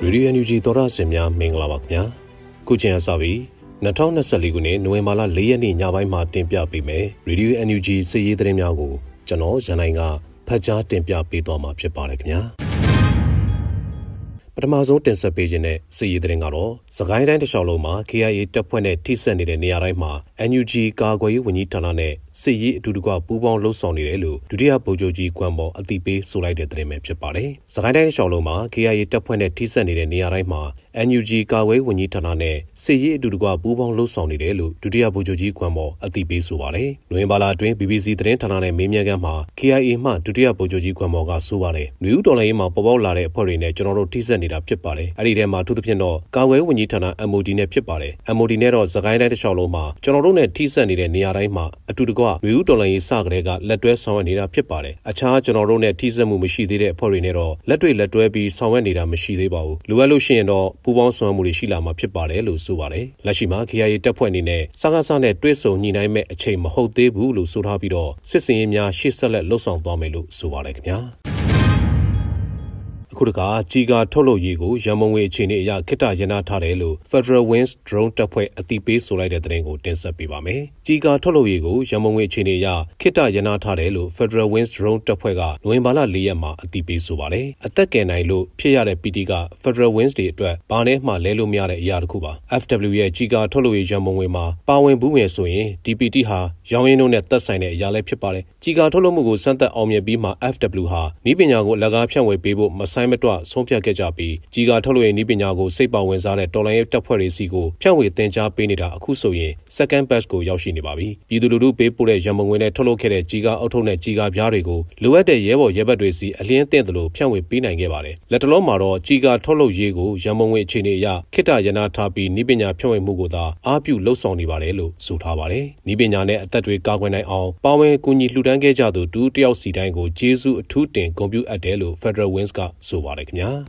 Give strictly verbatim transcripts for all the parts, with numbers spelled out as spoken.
Radio N U G သောရစင်များမင်္ဂလာပါခင်ဗျာခုချိန်အစပြီး၂၀၂၄ခုနှစ်နိုဝင်ဘာလ၄ရက်နေ့ညပိုင်းမှာတင်ပြပေးမယ် Radio N U G စီးရီးသတင်းများကိုကျွန်တော်ရန်နိုင်ကဖတ်ကြားတင်ပြပေးသွားမှာဖြစ်ပါတယ်ခင်ဗျာပထမဆုံးတင်ဆက်ပေးခြင်းနဲ့စီးရီးသတင်းကတော့စကိုင်းတိုင်းတစ်လျှောက်လုံးမှာ K I A တပ်ဖွဲ့နဲ့ထိစပ်နေတဲ့နေရာတိုင်းမှာ N U G ကာကွယ်ရေးဝန်ကြီးဌာနနဲ့စစ်ရေးအတူတကွပူးပေါင်းလှုပ်ဆောင်နေတယ်လို့ဒုတိယဗိုလ်ချုပ်ကြီးကွမ်ပေါ်အသိပေးဆိုလိုက်တဲ့သတင်းပဲဖြစ်ပါတယ်။စကိုင်းတိုင်းတစ်လျှောက်လုံးမှာ K I A တပ်ဖွဲ့နဲ့ထိစပ်နေတဲ့နေရာတိုင်းမှာ N U G ကာကွယ်ရေးဝန်ကြီးဌာနနဲ့စစ်ရေးအတူတကွပူးပေါင်းလှုပ်ဆောင်နေတယ်လို့ဒုတိယဗိုလ်ချုပ်ကြီးကွမ်ပေါ်အသိပေးဆိုပါတယ်။နိုဝင်ဘာလအတွင်း B B C သတင်းဌာနနဲ့မေးမြန်းခန်းမှာ K I A မှဒုတိယဗိုလ်ချုပ်ကြီးကွမ်ပေါ်ကဆိုပါတယ်။နယူးဒေါ်လာရေးမှာပေါ်ပေါက်လာတဲ့အဖွဲ့တွေနဲ့ကျွန်တော်တို့ထိစပ်နေတာဖြစ်ပါတယ်။အဲ့ဒီထဲမှာအထူးသဖြင့်တော့ကာကွယ်ရေးဝန်ကြီးဌာန M O D နဲ့ဖြစ်ပါတယ်။ M O D နဲ့တော့စကိုင်းတိုင်းတစ်လျှောက်လုံးမှာကျွန်တော်တို့နဲ့ထိစပ်နေတဲ့နေရာတိုင်းမှာအတူတကွနယူးဒေါ်လာရေးစကလေးကလက်တွဲဆောင်ရွက်နေတာဖြစ်ပါတယ်။အခြားကျွန်တော်တို့နဲ့ထိစပ်မှုမရှိသေးတဲ့အဖွဲ့တွေနဲ့တော့လက်တွေ့လက်တွဲပြီးဆောင်ရွက်နေတာမရှိသေးပါဘူး။လိုအပ်လို့ရှိရင်တော့ပူးပေါင်းဆောင်ရွက်မှုတွေရှိလာမှာဖြစ်ပါတယ်လို့ဆိုပါတယ်။လက်ရှိမှာ K I A တပ်ဖွဲ့အနေနဲ့စကားစားနဲ့တွဲဆုံညှိနှိုင်းမဲ့အချိန်မဟုတ်သေးဘူးလို့ဆိုထားပြီးတော့စစ်စင်ရေးများရှေ့ဆက်လက်လှုပ်ဆောင်သွားမယ်လို့ဆိုပါတယ်ခင်ဗျာ။အခုတခါကြီးကာထုတ်လုပ်ရေးကိုရန်မုံငွေအခြေအနေအရခိတ္တရန်နာထားတယ်လို့ Federal Wings Drone တပ်ဖွဲ့အသိပေးဆိုလိုက်တဲ့သတင်းကိုတင်ဆက်ပေးပါမယ်။ကြီးကာထုတ်လုပ်ရေးကိုရန်မုံငွေအခြေအနေအရခိတ္တရန်နာထားတယ်လို့ Federal Wings Drone တပ်ဖွဲ့ကနိုဝင်ဘာလ၄ရက်မှာအသိပေးဆိုပါတယ်။အသက်ကယ်နိုင်လို့ဖြစ်ရတဲ့ P T က Federal Wings တွေအတွက်ဘာနဲ့မှလဲလို့မရတဲ့အရာတစ်ခုပါ။ F W ရဲ့ကြီးကာထုတ်လုပ်ရေးရန်မုံငွေမှာပါဝင်ဘူးမယ်ဆိုရင် D P T ဟာရောင်းရင်းတို့နဲ့သက်ဆိုင်တဲ့အရာလည်းဖြစ်ပါတယ်။ကြီးကာထုတ်လုပ်မှုကိုစမ်းသပ်အောင်မြင်ပြီးမှ F W ဟာနည်းပညာကိုအလကားဖြန့်ဝေပေးဖို့မဆိုင်မတွဆုံးဖြတ်ခဲ့ကြပြီးကြီးကာထုတ်လုပ်ရေးနည်းပညာကိုစိတ်ပါဝင်စားတဲ့တော်လိုင်းရေးတပ်ဖွဲ့တွေစီကိုဖြန့်ဝေသင်ကြားပေးနေတာအခုဆိုရင် second batch ကိုရောက်ရှိနေပါပြီ။ပြည်သူလူထုပေးပို့တဲ့ရန်မုံငွေနဲ့ထုတ်လုပ်ခဲ့တဲ့ကြီးကာအုပ်ထုပ်နဲ့ကြီးကာပြားတွေကိုလိုအပ်တဲ့ရဲဘော်ရဲဘက်တွေစီအလင်းသင့်တယ်လို့ဖြန့်ဝေပေးနိုင်ခဲ့ပါတယ်။လက်တလုံးမှာတော့ကြီးကာထုတ်လုပ်ရေးကိုရန်မုံငွေအခြေအနေအရခိတ္တရန်နာထားပြီးနည်းပညာဖြန့်ဝေမှုကိုသာအားပြုလှုပ်ဆောင်နေပါတယ်လို့ဆိုထားပါတယ်။နည်းပညာနဲ့အသက်တွေကာကွယ်နိုင်အောင်ပါဝင်ကူညီလှူဒန်းခဲ့ကြသူတူတယောက်စီတိုင်းကိုကျေးဇူးအထူးတင်ဂုဏ်ပြုအပ်တယ်လို့ Federal Wings ကဆိုပါတယ်ခင်ဗျာ။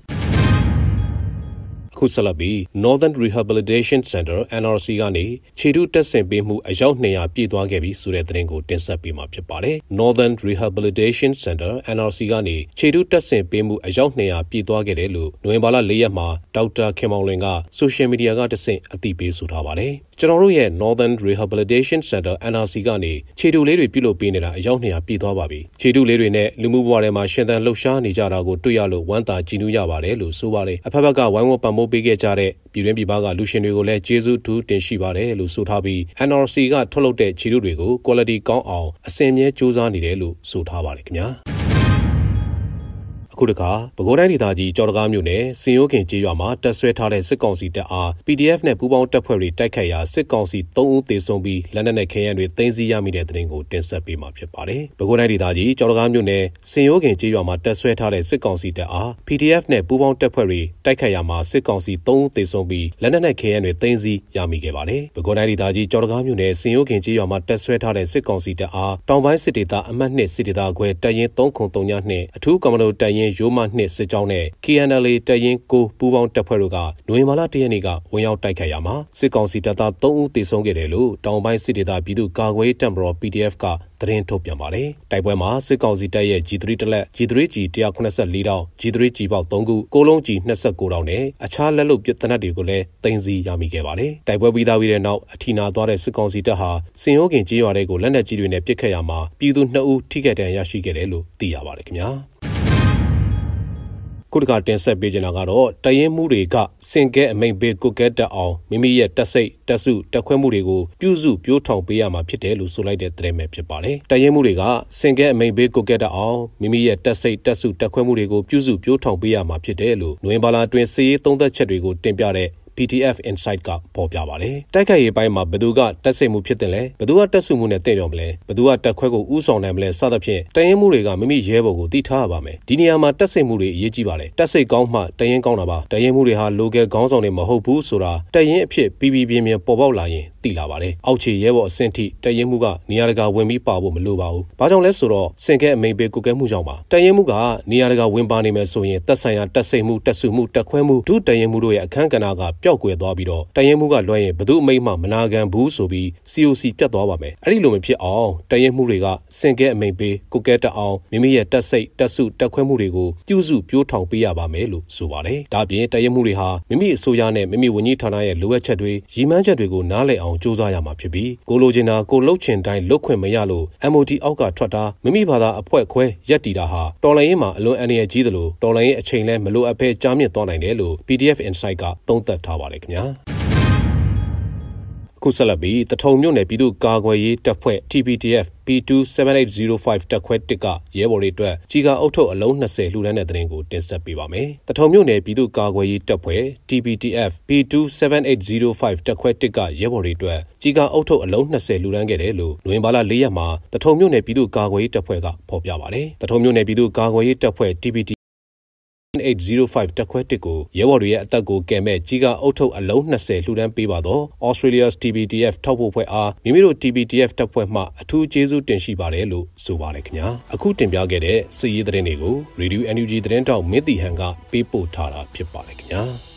ခုဆက်လက်ပြီး Northern Rehabilitation Center N R C ကနေခြေတုတက်ဆင်ပေးမှုအယောက်၂၀၀ပြည့်သွားခဲ့ပြီဆိုတဲ့သတင်းကိုတင်ဆက်ပေးမှာဖြစ်ပါတယ်။ Northern Rehabilitation Center N R C ကနေခြေတုတက်ဆင်ပေးမှုအယောက်၂၀၀ပြည့်သွားခဲ့တယ်လို့နိုဝင်ဘာလ၄ရက်မှာဒေါက်တာခင်မောင်လွင်က Social Media ကတဆင့်အသိပေးဆိုထားပါတယ်။ကျွန်တော်တို့ရဲ့ Northern Rehabilitation Center N R C ကနေခြေတုလေးတွေပြုလုပ်ပေးနေတာအယောက်၂၀၀ပြည့်သွားပါပြီ။ခြေတုလေးတွေနဲ့လူမှုဘဝတွေမှာရှင်သန်လှုပ်ရှားနေကြတာကိုတွေ့ရလို့ဝမ်းသာကြည်နူးရပါတယ်လို့ဆိုပါတယ်။အဖက်ဖက်ကဝိုင်းဝန်းပံ့ပိုးပေးခဲ့ကြတဲ့ပြည်တွင်းပြည်ပကလူရှင်တွေကိုလည်းကျေးဇူးထူးတင်ရှိပါတယ်လို့ဆိုထားပြီး N R C ကထုတ်လုပ်တဲ့ခြေတုတွေကို quality ကောင်းအောင်အစဉ်အမြဲစူးစမ်းနေတယ်လို့ဆိုထားပါတယ်ခင်ဗျာ။အခုတခါပဲခူးတိုင်းဒေသကြီးကြော်တကားမြို့နယ်စင်ရိုးခင်ကျေးရွာမှာတပ်ဆွဲထားတဲ့စစ်ကောင်စီတပ်အား P D F နဲ့ပူးပေါင်းတပ်ဖွဲ့တွေတိုက်ခိုက်ရာစစ်ကောင်စီ၃ဦးသေဆုံးပြီးလက်နက်နဲ့ခဲယမ်းတွေသိမ်းဆည်းရမိတဲ့တဲ့တင်ကိုတင်ဆက်ပေးမှာဖြစ်ပါတယ်။ပဲခူးတိုင်းဒေသကြီးကြော်တကားမြို့နယ်စင်ရိုးခင်ကျေးရွာမှာတပ်ဆွဲထားတဲ့စစ်ကောင်စီတပ်အား P D F နဲ့ပူးပေါင်းတပ်ဖွဲ့တွေတိုက်ခိုက်ရာမှာစစ်ကောင်စီ၃ဦးသေဆုံးပြီးလက်နက်နဲ့ခဲယမ်းတွေသိမ်းဆည်းရမိခဲ့ပါတယ်။ပဲခူးတိုင်းဒေသကြီးကြော်တကားမြို့နယ်စင်ရိုးခင်ကျေးရွာမှာတပ်ဆွဲထားတဲ့စစ်ကောင်စီတပ်အားတောင်ပိုင်းစစ်ဒေသအမှတ်၂စစ်ဒေသခွဲတပ်ရင်း၃ခု၃ညနှစ်အထူးကွန်မန်ဒိုတပ်ရင်းရိုးမနှစ်စစ်ကြောင်းနဲ့ K N L A တပ်ရင်း၉ပူးပေါင်းတပ်ဖွဲ့တို့ကနိုဝင်ဘာလ၁ရက်နေ့ကဝင်ရောက်တိုက်ခိုက်ရမှာစစ်ကောင်စီတပ်သား၃ဦးသေဆုံးခဲ့တယ်လို့တောင်ပိုင်းစစ်ဒေသပြည်သူ့ကာကွယ်ရေးတပ်မတော် P D F ကသတင်းထုတ်ပြန်ပါတယ်။တိုက်ပွဲမှာစစ်ကောင်စီတပ်ရဲ့ G 3 တလက် G 3 G ၁၇၄တောင် G 3 G ပေါက်၃ခုကိုလုံး G ၂၉တောင်နဲ့အခြားလက်လုပ်ပစ်သေနတ်တွေကိုလည်းသိမ်းဆည်းရမိခဲ့ပါတယ်။တိုက်ပွဲပြီးသားပြီးတဲ့နောက်အထီနာသွားတဲ့စစ်ကောင်စီတပ်ဟာစင်ရိုးခင်ကျေးရွာတွေကိုလက်နက်ကြီးတွေနဲ့ပစ်ခတ်ရမှာပြည်သူ၂ဦးထိခိုက်ဒဏ်ရာရရှိခဲ့တယ်လို့သိရပါတယ်ခင်ဗျာ။ခုတခါတင်ဆက်ပေးကြတာကတော့တရင်မှုတွေကစင်ကဲအမိန်ပေးကုတ်ကဲတက်အောင်မိမိရဲ့တက်စိတ်တက်စုတက်ခွဲမှုတွေကိုပြုစုပြိုးထောင်ပေးရမှာဖြစ်တယ်လို့ဆိုလိုက်တဲ့သတင်းပဲဖြစ်ပါတယ်။တရင်မှုတွေကစင်ကဲအမိန်ပေးကုတ်ကဲတက်အောင်မိမိရဲ့တက်စိတ်တက်စုတက်ခွဲမှုတွေကိုပြုစုပြိုးထောင်ပေးရမှာဖြစ်တယ်လို့နိုဝင်ဘာလအတွင်းစစ်ရေးသုံးသက်ချက်တွေကိုတင်ပြတဲ့P T F Insight ကပေါ်ပြပါတယ်။တိုက်ခိုက်ရေးပိုင်းမှာဘယ်သူကတက်ဆိတ်မှုဖြစ်တယ်လဲဘယ်သူကတက်ဆုမှုနဲ့တင့်တော်မလဲဘယ်သူကတက်ခွဲကိုဥဆောင်နိုင်မလဲစသဖြင့်တရင်မှုတွေကမိမိရဲဘော်ကိုသိထားရပါမယ်။ဒီနေရာမှာတက်ဆိတ်မှုတွေအရေးကြီးပါတယ်။တက်ဆိတ်ကောင်းမှတရင်ကောင်းတာပါ။တရင်မှုတွေဟာ local ခေါင်းဆောင်တွေမဟုတ်ဘူးဆိုတာတရင်အဖြစ်ပြီးပြီးပြင်းပြင်းပေါ်ပေါက်လာရင်သသိလာပါတယ်။အောက်ခြေရဲဘော်အဆင့်ထိတရင်မှုကနေရာတကာဝင်ပြီးပါဖို့မလိုပါဘူး။ဘာကြောင့်လဲဆိုတော့စင်ကဲအမိန်ပေးကုကဲမှုကြောင့်ပါ။တရင်မှုကနေရာတကာဝင်ပါနေမယ်ဆိုရင်သက်ဆိုင်ရာတက်စိတ်မှုတက်စုမှုတက်ခွဲမှုဒုတရင်မှုတို့ရဲ့အခန်းကဏ္ဍကပျောက်ကွယ်သွားပြီးတော့တရင်မှုကလွှဲရင်ဘယ်သူအမိန်မှမနာခံဘူးဆိုပြီး စီ အို စီ ပြတ်သွားပါမယ်။အဲ့ဒီလိုမဖြစ်အောင်တရင်မှုတွေကစင်ကဲအမိန်ပေးကုကဲတက်အောင်မိမိရဲ့တက်စိတ်တက်စုတက်ခွဲမှုတွေကိုပြုစုပြိုးထောင်ပေးရပါမယ်လို့ဆိုပါတယ်။ဒါပြင်တရင်မှုတွေဟာမိမိအစိုးရနဲ့မိမိဝန်ကြီးဌာနရဲ့လိုအပ်ချက်တွေရည်မှန်းချက်တွေကိုနားလည်အောင်စူးစမ်းရမှာဖြစ်ပြီးကိုလိုချင်တာကိုလှုပ်ချင်တိုင်းလှုပ်ခွင့်မရလို့ M O D အောက်ကထွက်တာမိမိဘာသာအဖွဲ့ခွဲရက်တီတာဟာတော်လှန်ရေးမှာအလွန်အန္တရာယ်ကြီးသလိုတော်လှန်ရေးအချိန်လဲမလိုအပ်ဘဲကြားမြင့်သွားနိုင်တယ်လို့ P D F Insight ကသုံးသပ်ထားပါတယ်ခင်ဗျာခုဆက်လက်ပြီးတထုံမြို့နယ်ပြည်သူ့ကာကွယ်ရေးတပ်ဖွဲ့ T P D F P two seven eight zero five တပ်ခွဲတစ်ကရဲဘော်တွေအတွက်ကြီးကာအုပ်ထုပ်အလုံး၂၀လှူဒန်းတဲ့သတင်းကိုတင်ဆက်ပေးပါမယ်။တထုံမြို့နယ်ပြည်သူ့ကာကွယ်ရေးတပ်ဖွဲ့ T P D F P two seven eight zero five တပ်ခွဲတစ်ကရဲဘော်တွေအတွက်ကြီးကာအုပ်ထုပ်အလုံး၂၀လှူဒန်းခဲ့တယ်လို့နိုဝင်ဘာလ၄ရက်မှာတထုံမြို့နယ်ပြည်သူ့ကာကွယ်ရေးတပ်ဖွဲ့ကဖော်ပြပါတယ်။တထုံမြို့နယ်ပြည်သူ့ကာကွယ်ရေးတပ်ဖွဲ့ T P D eight zero five တက်ခွဲတစ်ကိုရဲဘော်တွေရဲ့အသက်ကိုကယ်မဲ့ကြီးကာအုပ်ထုပ်အလုံး၂၀လှူဒန်းပေးပါတော့ Australia's T P D F ထောက်ပို့ဖွဲ့အားမိမိတို့ T P D F တပ်ဖွဲ့မှအထူးကျေးဇူးတင်ရှိပါတယ်လို့ဆိုပါတယ်ခင်ဗျာအခုတင်ပြခဲ့တဲ့စစ်ရေးသတင်းတွေကို Radio N U G သတင်းတောက်မင်းတီဟန်ကပေးပို့ထားတာဖြစ်ပါတယ်ခင်ဗျာ